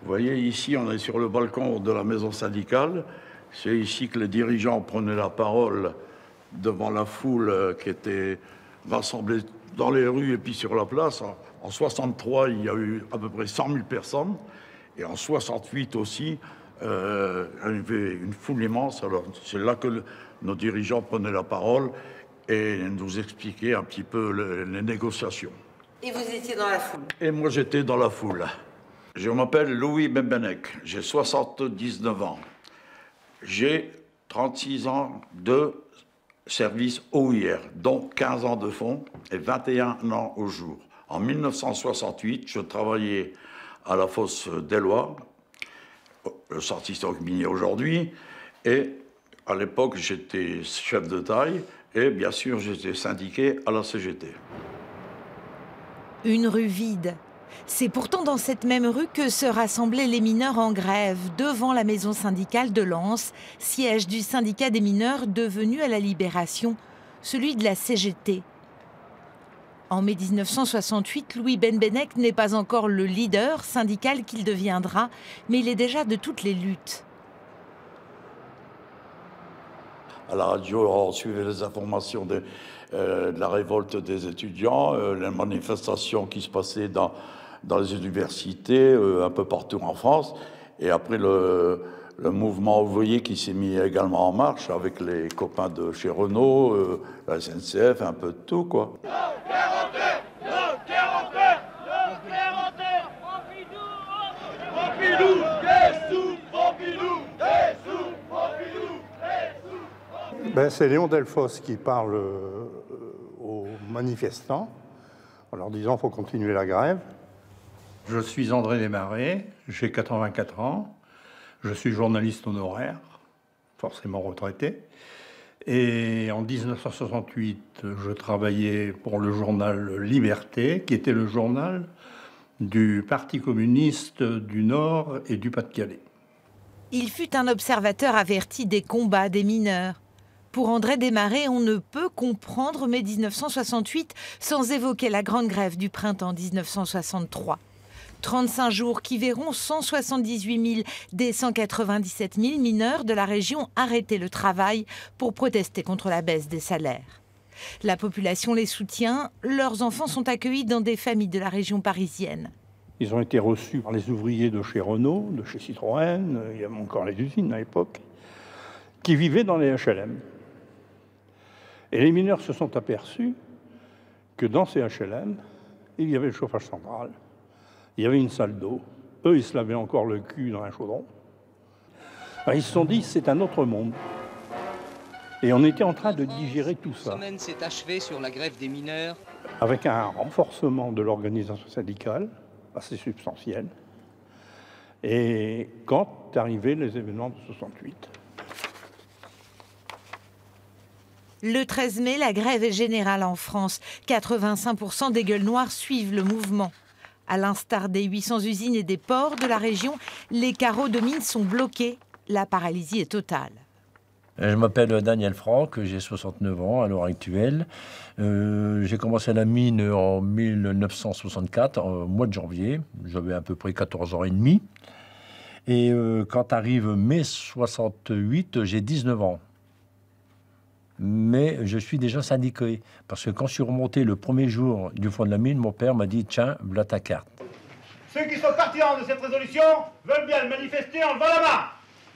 Vous voyez, ici, on est sur le balcon de la maison syndicale. C'est ici que les dirigeants prenaient la parole devant la foule qui était rassemblée dans les rues et puis sur la place. En 63, il y a eu à peu près 100 000 personnes. Et en 68 aussi, il y avait une foule immense. Alors, c'est là que nos dirigeants prenaient la parole et nous expliquaient un petit peu les négociations. Et vous étiez dans la foule? Et moi, j'étais dans la foule. Je m'appelle Louis Bembenek, j'ai 79 ans. J'ai 36 ans de service OIR, dont 15 ans de fond et 21 ans au jour. En 1968, je travaillais à la fosse d'Ellois, le sortissant minier aujourd'hui, et à l'époque, j'étais chef de taille et bien sûr, j'étais syndiqué à la CGT. Une rue vide. C'est pourtant dans cette même rue que se rassemblaient les mineurs en grève devant la maison syndicale de Lens, siège du syndicat des mineurs devenu à la Libération, celui de la CGT. En mai 1968, Louis Bembenek n'est pas encore le leader syndical qu'il deviendra, mais il est déjà de toutes les luttes. À la radio, on suivait les informations de la révolte des étudiants, les manifestations qui se passaient dans les universités, un peu partout en France. Et après, le mouvement ouvrier qui s'est mis également en marche avec les copains de chez Renault, la SNCF, un peu de tout, quoi. C'est Léon Delfosse qui parle aux manifestants en leur disant qu'il faut continuer la grève. Je suis André Desmarais, j'ai 84 ans, je suis journaliste honoraire, forcément retraité. Et en 1968, je travaillais pour le journal Liberté, qui était le journal du Parti communiste du Nord et du Pas-de-Calais. Il fut un observateur averti des combats des mineurs. Pour André Desmarais, on ne peut comprendre mai 1968 sans évoquer la grande grève du printemps 1963. 35 jours qui verront 178 000 des 197 000 mineurs de la région arrêter le travail pour protester contre la baisse des salaires. La population les soutient, leurs enfants sont accueillis dans des familles de la région parisienne. Ils ont été reçus par les ouvriers de chez Renault, de chez Citroën, il y avait encore les usines à l'époque, qui vivaient dans les HLM. Et les mineurs se sont aperçus que dans ces HLM, il y avait le chauffage central, il y avait une salle d'eau. Eux, ils se lavaient encore le cul dans un chaudron. Alors, ils se sont dit, c'est un autre monde. Et on était en train de digérer tout ça. La semaine s'est achevée sur la grève des mineurs. Avec un renforcement de l'organisation syndicale assez substantiel. Et quand arrivaient les événements de 68. Le 13 mai, la grève est générale en France. 85% des gueules noires suivent le mouvement. À l'instar des 800 usines et des ports de la région, les carreaux de mine sont bloqués. La paralysie est totale. Je m'appelle Daniel Franck, j'ai 69 ans à l'heure actuelle. J'ai commencé la mine en 1964, au mois de janvier. J'avais à peu près 14 ans et demi. Et quand arrive mai 68, j'ai 19 ans. Mais je suis déjà syndiqué. Parce que quand je suis remonté le premier jour du fond de la mine, mon père m'a dit « Tiens, voilà ta carte ». Ceux qui sont partisans de cette résolution veulent bien le manifester en levant la main.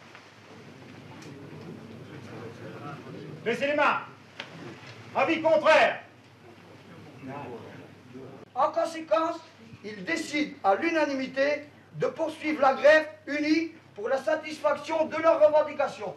Baissez les mains. Avis contraire. En conséquence, il décide à l'unanimité de poursuivre la grève unie pour la satisfaction de leurs revendications.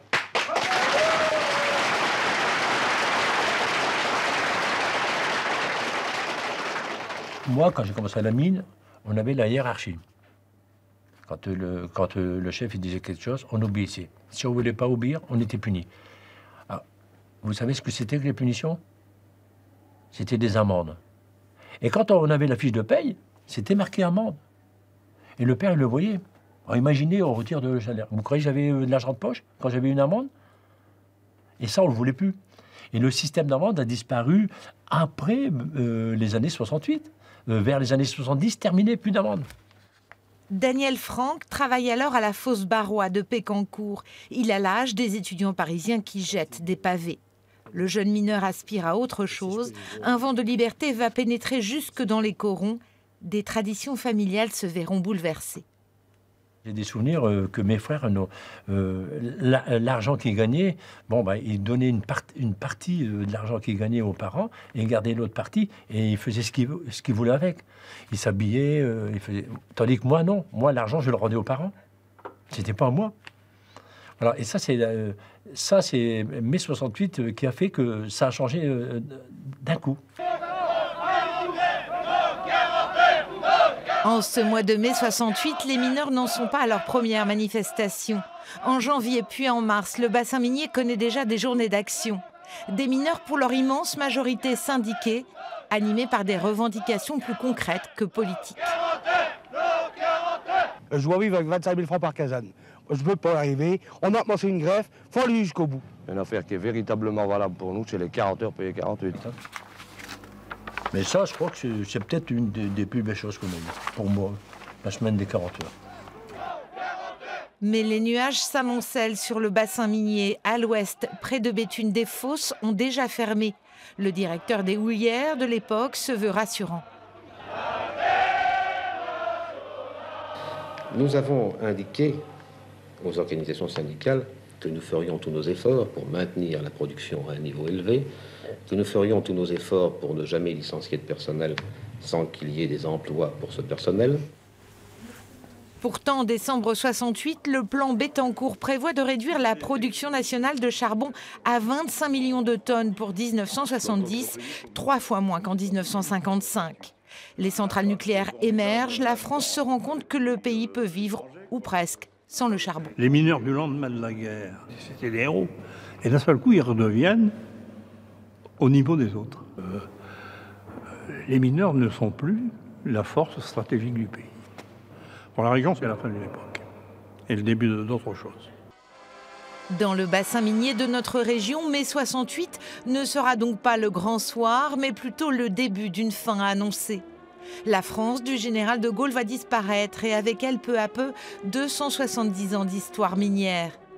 Moi, quand j'ai commencé à la mine, on avait la hiérarchie. Quand le chef il disait quelque chose, on obéissait. Si on ne voulait pas obéir, on était puni. Alors, vous savez ce que c'était que les punitions? C'était des amendes. Et quand on avait la fiche de paye, c'était marqué amende. Et le père, il le voyait. Alors, imaginez, on retire de le salaire. Vous croyez que j'avais de l'argent de poche quand j'avais une amende? Et ça, on ne le voulait plus. Et le système d'amende a disparu après les années 68. Vers les années 70, terminé, plus d'amende. Daniel Franck travaille alors à la fosse Barrois de Pécancourt. Il a l'âge des étudiants parisiens qui jettent des pavés. Le jeune mineur aspire à autre chose. Un vent de liberté va pénétrer jusque dans les corons. Des traditions familiales se verront bouleversées. J'ai des souvenirs que mes frères, l'argent qu'ils gagnaient, ils donnaient une partie de l'argent qu'ils gagnaient aux parents et ils gardaient l'autre partie et ils faisaient ce qu'ils voulaient avec. Ils s'habillaient, tandis que moi, non. Moi, l'argent, je le rendais aux parents. C'était pas à moi. Voilà. Et ça, c'est mai 68 qui a fait que ça a changé d'un coup. En ce mois de mai 68, les mineurs n'en sont pas à leur première manifestation. En janvier puis en mars, le bassin minier connaît déjà des journées d'action. Des mineurs pour leur immense majorité syndiqués, animés par des revendications plus concrètes que politiques. Je dois vivre avec 25 000 francs par casane. Je ne peux pas y arriver. On a commencé une greffe, il faut aller jusqu'au bout. Une affaire qui est véritablement valable pour nous, c'est les 40 heures payées 48. Mais ça, je crois que c'est peut-être une des plus belles choses qu'on a eues, pour moi, la semaine des 40 heures. Mais les nuages s'amoncellent sur le bassin minier. À l'ouest, près de Béthune, des fosses ont déjà fermé. Le directeur des houillères de l'époque se veut rassurant. Nous avons indiqué aux organisations syndicales que nous ferions tous nos efforts pour maintenir la production à un niveau élevé, que nous ferions tous nos efforts pour ne jamais licencier de personnel sans qu'il y ait des emplois pour ce personnel. Pourtant, en décembre 68, le plan Bettencourt prévoit de réduire la production nationale de charbon à 25 millions de tonnes pour 1970, 3 fois moins qu'en 1955. Les centrales nucléaires émergent, la France se rend compte que le pays peut vivre, ou presque, sans le charbon. Les mineurs du lendemain de la guerre, c'était des héros. Et d'un seul coup, ils redeviennent au niveau des autres. Les mineurs ne sont plus la force stratégique du pays. Pour la région, c'est la fin de l'époque et le début d'autres choses. Dans le bassin minier de notre région, mai 68 ne sera donc pas le grand soir, mais plutôt le début d'une fin annoncée. La France du général de Gaulle va disparaître et avec elle peu à peu 270 ans d'histoire minière.